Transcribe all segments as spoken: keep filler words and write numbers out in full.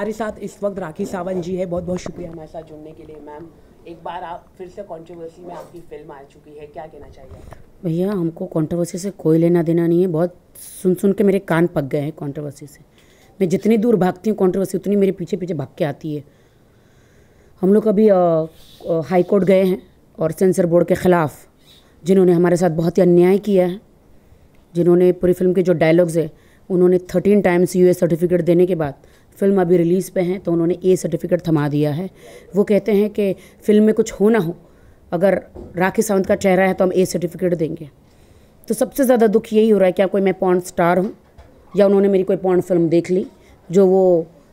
हमारे साथ इस वक्त राखी सावंत जी है, बहुत बहुत शुक्रिया हमारे साथ जुड़ने के लिए। मैम, एक बार आप फिर से कंट्रोवर्सी में आपकी फिल्म आ चुकी है, क्या कहना चाहिए? भैया, हमको कंट्रोवर्सी से कोई लेना देना नहीं है। बहुत सुन सुन के मेरे कान पक गए हैं कंट्रोवर्सी से। मैं जितनी दूर भागती हूँ कंट्रोवर्सी, उतनी मेरे पीछे पीछे भाग के आती है। हम लोग अभी हाई कोर्ट गए हैं और सेंसर बोर्ड के ख़िलाफ़, जिन्होंने हमारे साथ बहुत ही अन्याय किया है, जिन्होंने पूरी फिल्म के जो डायलॉग्स है उन्होंने थर्टीन टाइम्स यूए सर्टिफिकेट देने के बाद फिल्म अभी रिलीज़ पे हैं तो उन्होंने ए सर्टिफिकेट थमा दिया है। वो कहते हैं कि फिल्म में कुछ हो ना हो, अगर राखी सावंत का चेहरा है तो हम ए सर्टिफिकेट देंगे। तो सबसे ज़्यादा दुख यही हो रहा है, क्या कोई मैं पॉर्न स्टार हूँ या उन्होंने मेरी कोई पॉर्न फिल्म देख ली जो वो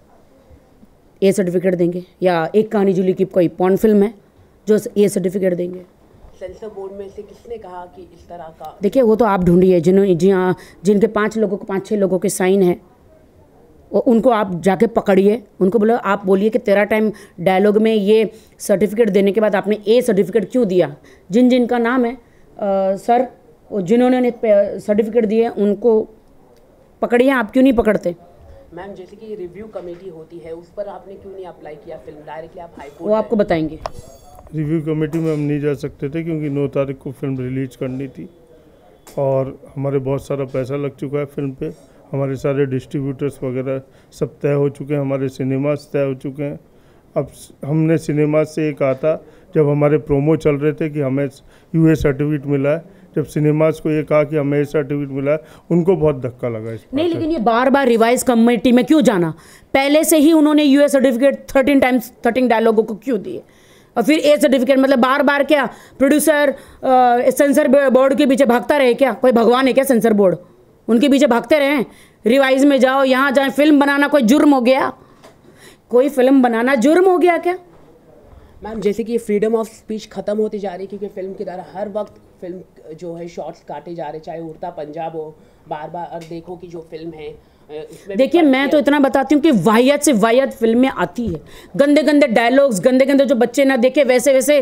ए सर्टिफिकेट देंगे, या एक कहानी जुली की कोई पॉर्न फिल्म है जो ए सर्टिफिकेट देंगे। सेंसर बोर्ड में से किसने कहा कि इस तरह का? देखिए, वो तो आप ढूंढिए, जिन्होंने जी हाँ जिनके पाँच लोगों को पाँच छः लोगों के साइन हैं, वो उनको आप जाके पकड़िए, उनको बोलो, आप बोलिए कि तेरह टाइम डायलॉग में ये सर्टिफिकेट देने के बाद आपने ए सर्टिफिकेट क्यों दिया। जिन जिन का नाम है आ, सर, जिन्होंने सर्टिफिकेट दिए उनको पकड़िए, आप क्यों नहीं पकड़ते? मैम, जैसे कि रिव्यू कमेटी होती है, उस पर आपने क्यों नहीं अप्लाई किया फिल्म? डायरेक्टली आप हाई कोर्ट, वो आपको बताएंगे। रिव्यू कमेटी में हम नहीं जा सकते थे क्योंकि नौ तारीख को फिल्म रिलीज करनी थी और हमारे बहुत सारा पैसा लग चुका है फिल्म पे। हमारे सारे डिस्ट्रीब्यूटर्स वगैरह सब तय हो चुके हैं, हमारे सिनेमास तय हो चुके हैं। अब हमने सिनेमा से ये कहा था, जब हमारे प्रोमो चल रहे थे कि हमें यूए सर्टिफिकेट मिला है, जब सिनेमास को ये कहा कि हमें सर्टिफिकेट मिला है, उनको बहुत धक्का लगा इस नहीं, लेकिन ये बार बार रिवाइज कमेटी में क्यों जाना? पहले से ही उन्होंने UA certificate thirteen times thirteen डायलॉगों को क्यों दिए और फिर ए सर्टिफिकेट? मतलब बार बार क्या प्रोड्यूसर सेंसर बोर्ड के पीछे भागता रहे क्या? कोई भगवान है क्या सेंसर बोर्ड? उनके पीछे भागते रहे, रिवाइज में जाओ, यहाँ जाए। फिल्म बनाना कोई जुर्म हो गया? कोई फिल्म बनाना जुर्म हो गया क्या? मैम, जैसे कि फ्रीडम ऑफ स्पीच खत्म होती जा रही है क्योंकि फिल्म की तरह हर वक्त फिल्म जो है शॉर्ट्स काटे जा रहे, चाहे उड़ता पंजाब हो, बार बार और देखो कि जो फिल्म है। देखिए, मैं तो इतना बताती हूँ कि वाहियात से वाहियात फिल्में आती है, गंदे गंदे डायलॉग्स, गंदे गंदे जो बच्चे ना देखे वैसे वैसे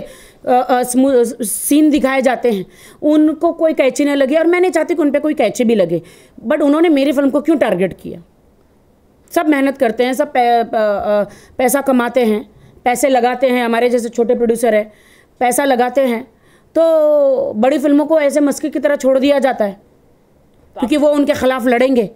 सीन दिखाए जाते हैं, उनको कोई कैची नहीं लगी। और मैं नहीं चाहती कि उन पर कोई कैची भी लगे, बट उन्होंने मेरी फिल्म को क्यों टारगेट किया? सब मेहनत करते हैं, सब पै, पैसा कमाते हैं, पैसे लगाते हैं। हमारे जैसे छोटे प्रोड्यूसर है, पैसा लगाते हैं, तो बड़ी फिल्मों को ऐसे मस्की की तरह छोड़ दिया जाता है क्योंकि वो उनके खिलाफ लड़ेंगे।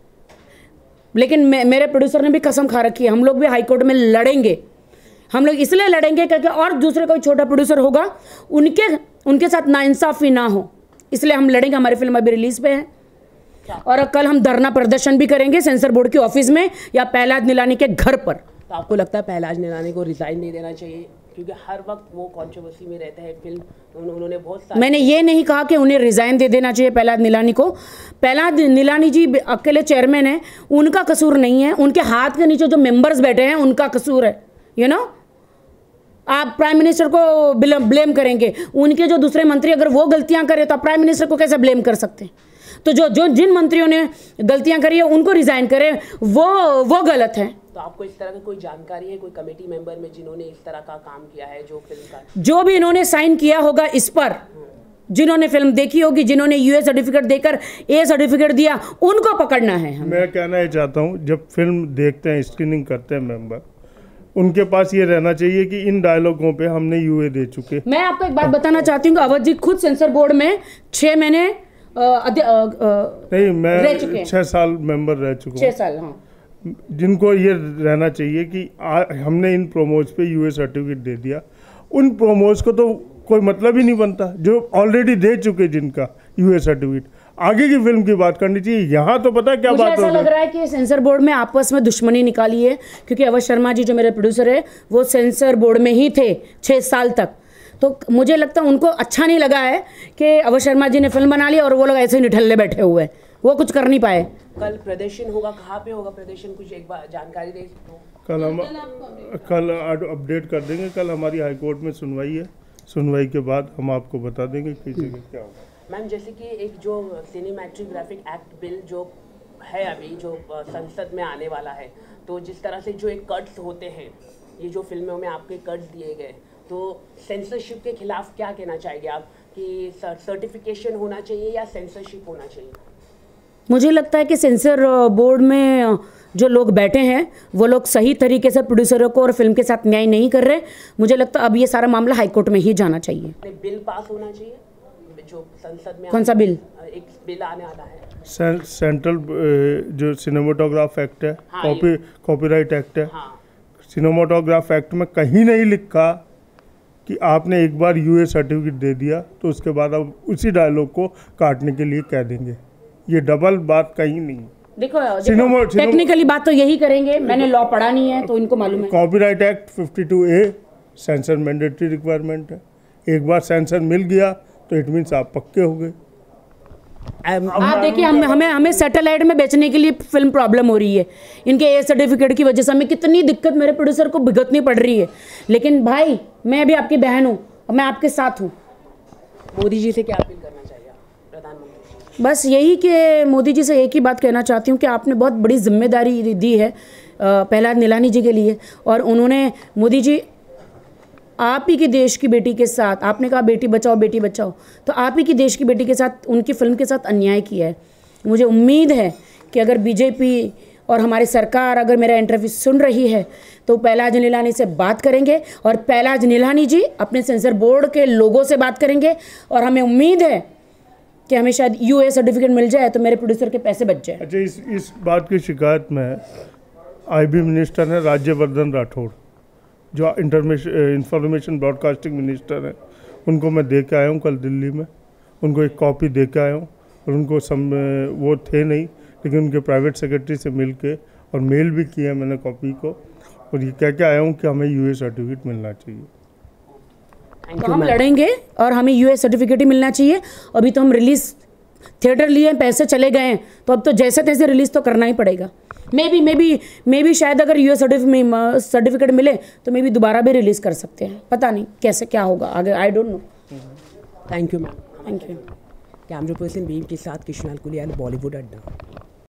लेकिन मे, मेरे प्रोड्यूसर ने भी कसम खा रखी है, हम लोग भी हाई कोर्ट में लड़ेंगे। हम लोग इसलिए लड़ेंगे क्योंकि और दूसरे कोई छोटा प्रोड्यूसर होगा, उनके उनके साथ नाइंसाफ़ी ना हो, इसलिए हम लड़ेंगे। हमारी फिल्म अभी रिलीज़ पे है और कल हम धरना प्रदर्शन भी करेंगे सेंसर बोर्ड के ऑफिस में या पहलाज निलानी के घर पर। तो आपको लगता है पहलाज निलानी को रिजाइन नहीं देना चाहिए क्योंकि हर वक्त वो कंट्रोवर्सी में रहता है फिल्म? उन्होंने बहुत सारे, मैंने ये नहीं कहा कि उन्हें रिज़ाइन दे देना चाहिए पहलाज निलानी को। पहलाज निलानी जी अकेले चेयरमैन हैं, उनका कसूर नहीं है। उनके हाथ के नीचे जो मेंबर्स बैठे हैं उनका कसूर है। यू नो, आप प्राइम मिनिस्टर को ब्लेम करेंगे, उनके जो दूसरे मंत्री अगर वो गलतियां करें तो आप प्राइम मिनिस्टर को कैसे ब्लेम कर सकते हैं? तो जो जो जिन मंत्रियों ने गलतियां करी है उनको रिज़ाइन करें, वो वो गलत है। तो आपको इस तरह की कोई जानकारी है कोई कमेटी मेंबर में जिन्होंने इस तरह का काम किया है जो फिल्म का? जो भी इन्होंने साइन किया होगा इस पर, जिन्होंने फिल्म देखी होगी, जिन्होंने यूए सर्टिफिकेट देकर ए सर्टिफिकेट दिया, उनको पकड़ना है। हम मैं कहना ये चाहता हूँ, जब फिल्म देखते हैं, स्क्रीनिंग करते हैं मेंबर, उनके पास ये रहना चाहिए कि इन डायलॉगों पे हमने यूए दे चुके। मैं आपको एक बात बताना चाहती हूँ कि अवधजीत खुद सेंसर बोर्ड में छः महीने नहीं, मैं छः साल मेंबर रह चुका हूँ। छः साल हाँ। जिनको ये रहना चाहिए कि आ, हमने इन प्रोमोज पे यूए सर्टिफिकेट दे दिया, उन प्रोमोज को तो कोई मतलब ही नहीं बनता जो ऑलरेडी दे चुके जिनका यूए सर्टिफिकेट। आगे की फिल्म की बात करनी चाहिए। यहाँ तो पता क्या बात हो रही है? ऐसा लग रहा है कि सेंसर बोर्ड में आपस में दुश्मनी निकाली है क्योंकि अवध शर्मा जी जो मेरे प्रोड्यूसर है वो सेंसर बोर्ड में ही थे छः साल तक। तो मुझे लगता है उनको अच्छा नहीं लगा है कि अवध शर्मा जी ने फिल्म बना ली और वो लोग ऐसे ही निठल्ले बैठे हुए हैं, वो कुछ कर नहीं पाए। कल प्रदर्शन होगा, कहाँ पे होगा प्रदर्शन, कुछ एक बार जानकारी दे? कल हम कल अपडेट कर देंगे। कल हमारी हाई कोर्ट में सुनवाई है, सुनवाई के बाद हम आपको बता देंगे किस जगह क्या होगा। मैम, जैसे कि एक जो सिनेमैटोग्राफिक एक्ट बिल जो है अभी जो संसद में आने वाला है, तो जिस तरह से जो एक कट्स होते हैं, ये जो फिल्मों में आपके कट्स दिए गए, तो सेंसरशिप के खिलाफ क्या कहना चाहेंगे आप कि सर्टिफिकेशन होना चाहिए या सेंसरशिप होना चाहिए? मुझे लगता है कि सेंसर बोर्ड में जो लोग बैठे हैं वो लोग सही तरीके से प्रोड्यूसरों को और फिल्म के साथ न्याय नहीं कर रहे। मुझे लगता है अब ये सारा मामला हाईकोर्ट में ही जाना चाहिए। बिल पास होना चाहिए जो संसद में। कौन सा बिल? एक बिल आने वाला है से, सेंट्रल जो सिनेमाटोग्राफ एक्ट है, हाँ, कॉपी कॉपीराइट एक्ट है। हाँ। सिनेमाटोग्राफ एक्ट में कहीं नहीं लिखा कि आपने एक बार यूए सर्टिफिकेट दे दिया तो उसके बाद अब उसी डायलॉग को काटने के लिए कह देंगे। ये डबल बात कहीं नहीं। देखो, देखो टेक्निकली बात तो यही करेंगे, मैंने लॉ पढ़ा नहीं है तो इनको मालूम है। Copyright act fifty two A censor mandatory requirement है। एक बार सेंसर मिल गया तो इट मीन्स आप पक्के हो गए। आप देखिए, हम हमें हमें सैटेलाइट में बेचने के लिए फिल्म प्रॉब्लम हो रही है। इनके ए सर्टिफिकेट की वजह से हमें कितनी दिक्कत मेरे प्रोड्यूसर को भुगतनी पड़ रही है। लेकिन भाई, मैं भी आपकी बहन हूँ और मैं आपके साथ हूँ। मोदी जी से क्या अपील करना चाहिए प्रधानमंत्री? बस यही कि मोदी जी से एक ही बात कहना चाहती हूँ कि आपने बहुत बड़ी जिम्मेदारी दी है प्रहलाद निलानी जी के लिए, और उन्होंने, मोदी जी आप ही की देश की बेटी के साथ, आपने कहा बेटी बचाओ बेटी बचाओ, तो आप ही की देश की बेटी के साथ, उनकी फिल्म के साथ अन्याय किया है। मुझे उम्मीद है कि अगर बीजेपी और हमारी सरकार अगर मेरा इंटरव्यू सुन रही है तो प्रहलाद निलानी से बात करेंगे और प्रहलाद निलानी जी अपने सेंसर बोर्ड के लोगों से बात करेंगे, और हमें उम्मीद है कि हमें शायद यूए सर्टिफिकेट मिल जाए तो मेरे प्रोड्यूसर के पैसे बच जाए। अच्छा, इस इस बात की शिकायत में आईबी मिनिस्टर है राज्यवर्धन राठौड़, जो इंटरमेशन इंफॉर्मेशन ब्रॉडकास्टिंग मिनिस्टर हैं, उनको मैं दे के आया हूँ कल दिल्ली में। उनको एक कॉपी दे के आया हूँ और उनको सम वो थे नहीं, लेकिन उनके प्राइवेट सेक्रेटरी से मिल के और मेल भी किया मैंने कॉपी को, और ये कह के आया हूँ कि हमें यूए सर्टिफिकेट मिलना चाहिए। तो हम लड़ेंगे और हमें यूए सर्टिफिकेट ही मिलना चाहिए। अभी तो हम रिलीज थिएटर लिए, पैसे चले गए हैं, तो अब तो जैसे तैसे रिलीज तो करना ही पड़ेगा। Maybe maybe maybe शायद अगर यूए सर्टिफिकेट सर्टिफिकेट मिले तो मे बी दोबारा भी रिलीज़ कर सकते हैं, पता नहीं कैसे क्या होगा आगे, I don't know. Thank you ma'am. Thank you. Camera person बीम के साथ कृष्णाल कुलियाल, बॉलीवुड अड्डा।